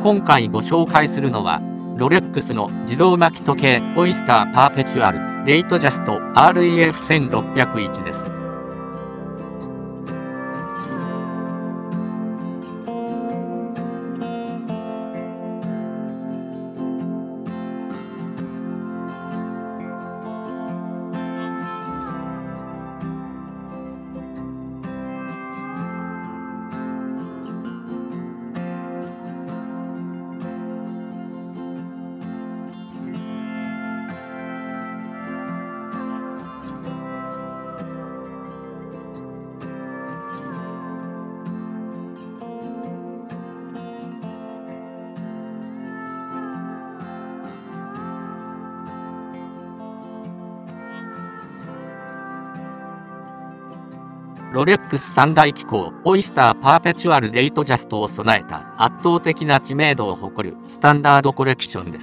今回ご紹介するのは、ロレックスの自動巻き時計オイスターパーペチュアルレイトジャスト REF1601 です。ロレックス三大機構オイスターパーペチュアルレイトジャストを備えた圧倒的な知名度を誇るスタンダードコレクションです。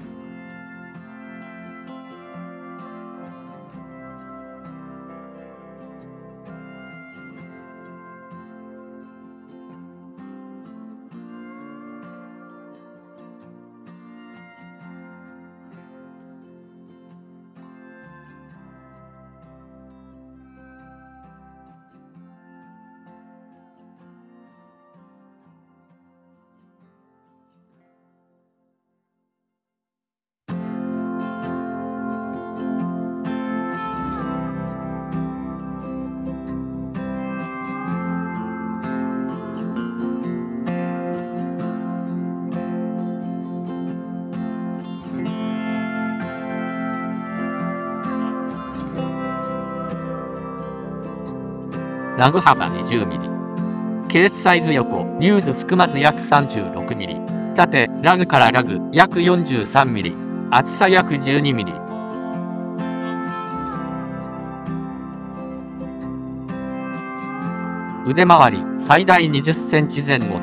ラグ幅 20mm、 ケースサイズ横ニューズ含まず約 36mm、 縦ラグからラグ約 43mm、 厚さ約 12mm。 腕回り最大20センチ前後です。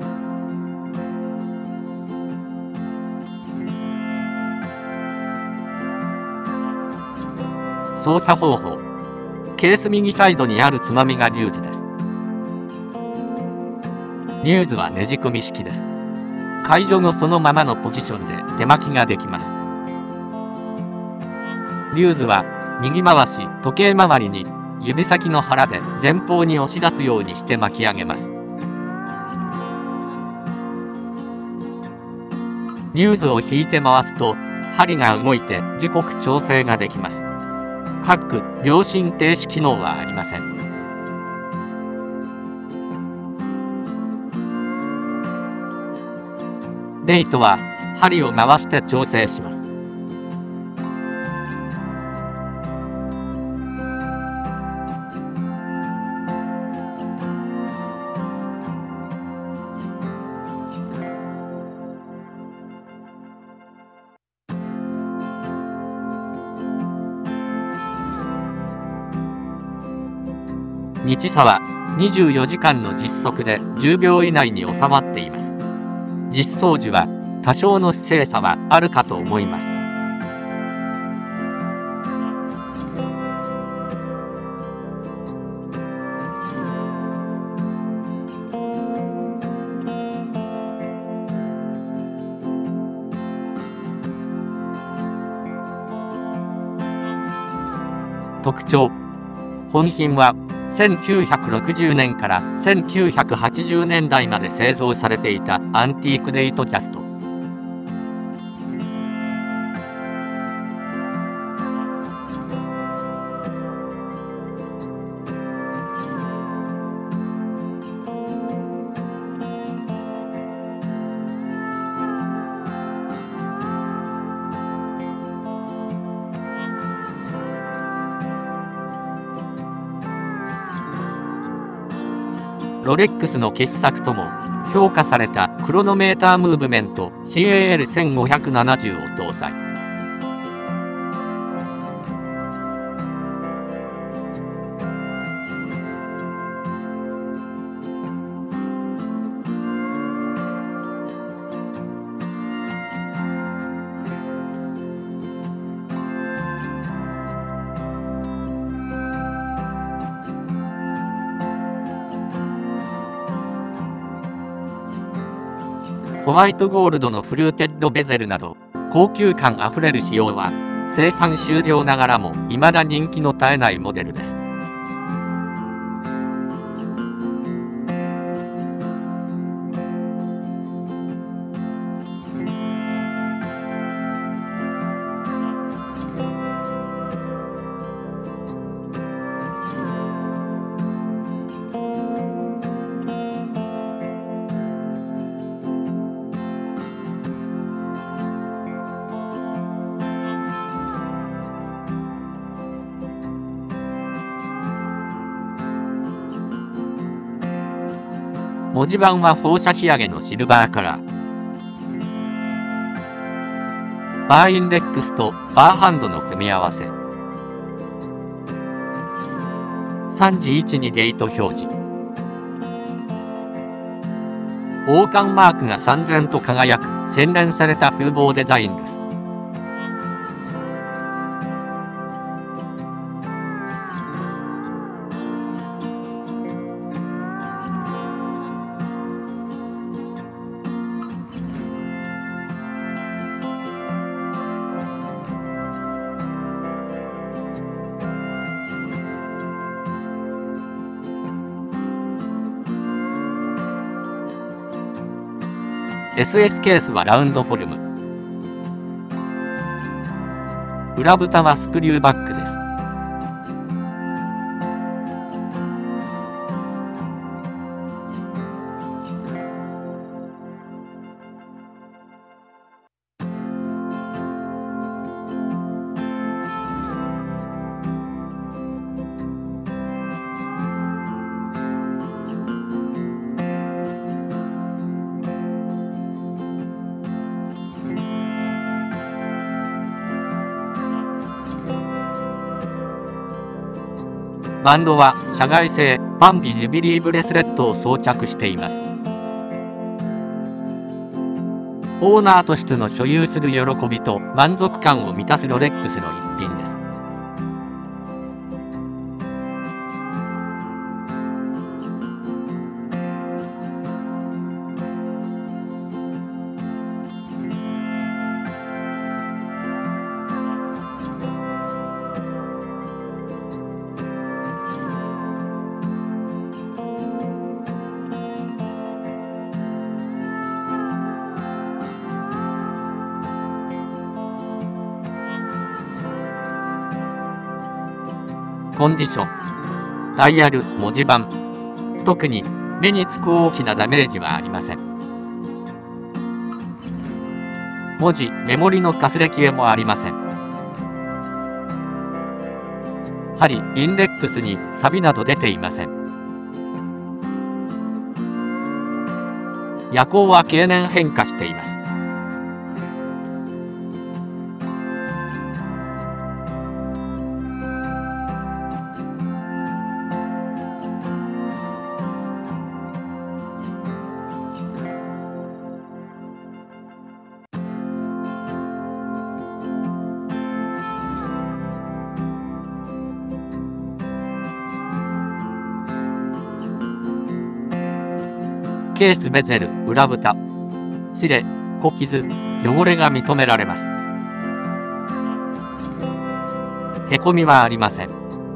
操作方法、ケース右サイドにあるつまみがリューズです。リューズはねじ込み式です。解除後そのままのポジションで手巻きができます。リューズは右回し時計回りに指先の腹で前方に押し出すようにして巻き上げます。リューズを引いて回すと針が動いて時刻調整ができます。ハック、秒針停止機能はありません。デイトは針を回して調整します。日差は24時間の実測で10秒以内に収まっています。実装時は多少の姿勢差はあるかと思います。特徴、本品は1960年から1980年代まで製造されていたアンティークデイトキャスト。ロレックスの傑作とも評価されたクロノメータームーブメント CAL1570 を搭載。 ホワイトゴールドのフルーテッドベゼルなど高級感あふれる仕様は生産終了ながらも未だ人気の絶えないモデルです。文字盤は放射仕上げのシルバーカラー。バーインデックスとバーハンドの組み合わせ。3時12ゲート表示。王冠マークが燦然と輝く洗練された風貌デザインです。SS ケースはラウンドフォルム。裏蓋はスクリューバックです。バンドは社外製パンビジュビリーブレスレットを装着しています。オーナーとしての所有する喜びと満足感を満たすロレックスの一品です。コンディション、ダイヤル、文字盤。特に目につく大きなダメージはありません。文字、メモリのかすれ消えもありません。針、インデックスに錆など出ていません。夜光は経年変化しています。ケースベゼル、裏蓋。擦れ、小傷、汚れが認められます。へこみはありません。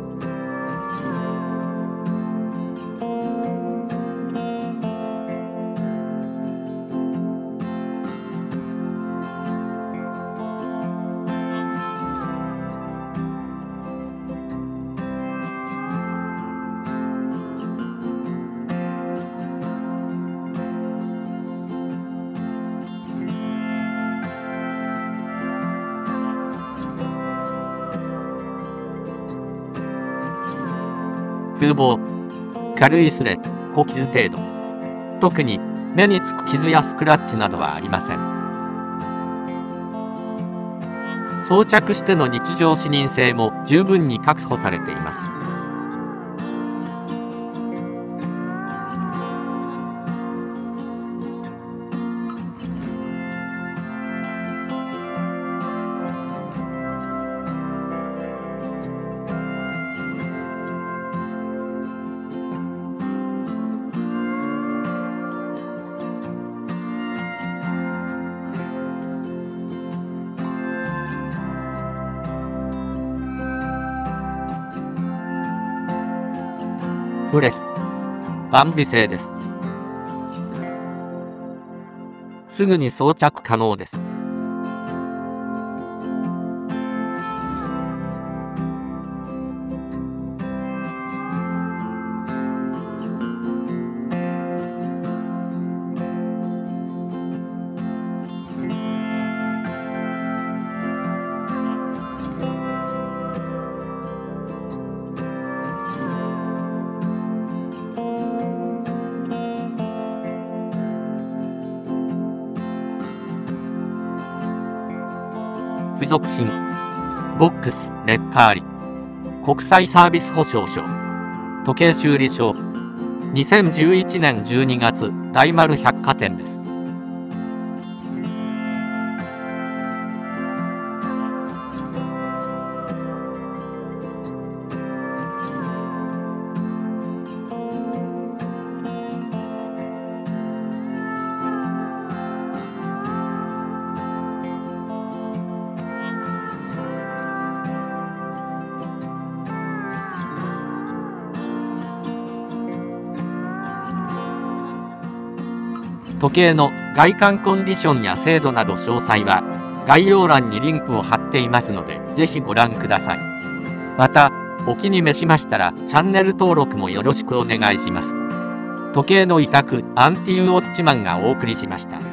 風貌、軽い擦れ、小傷程度。特に目につく傷やスクラッチなどはありません。装着しての日常視認性も十分に確保されています。 ブレス。万美製です。すぐに装着可能です。付属品。ボックス、レッカーリ。国際サービス保証書。時計修理証。2011年12月、大丸百貨店です。時計の外観コンディションや精度など詳細は概要欄にリンクを貼っていますので、ぜひご覧ください。また、お気に召しましたらチャンネル登録もよろしくお願いします。時計の委託、アンティウォッチマンがお送りしました。